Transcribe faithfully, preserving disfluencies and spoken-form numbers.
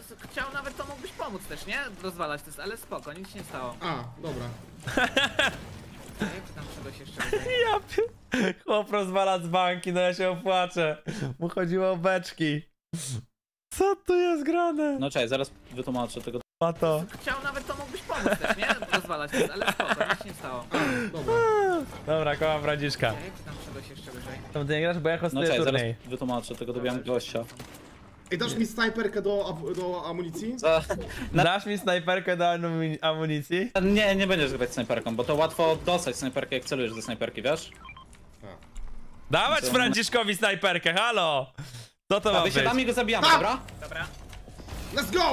chciał nawet, to mógłbyś pomóc też, nie? Rozwalać to, ale spoko, nic się nie stało. A, dobra. Jak ty tam wszedłeś jeszcze wyżej? Ja pi- Chłop rozwala z banki, no ja się opłaczę. Mu chodziło o beczki. Co tu jest grane? No cześć, zaraz wytłumaczę tego. Ma to. Chciał nawet, to mógłbyś pomóc też, nie? Rozwalać to, ale spoko, nic się nie stało. A, dobra. Dobra, kocham Franciszka. Jak ty tam wszedłeś jeszcze wyżej? Tam ty nie grasz, bo ja No hostuję cześć, zaraz turniej. wytłumaczę tego dobiłem gościa. Ej, dasz mi snajperkę do, ab- do amunicji? Za... Na... Dasz mi snajperkę do amuni- amunicji? Nie, nie będziesz grać snajperką, bo to łatwo dostać snajperkę, jak celujesz do snajperki, wiesz? Dawać Co? Franciszkowi snajperkę, halo! Co to ma A być? wysiadamy i go zabijamy, A! dobra? Dobra. Let's go!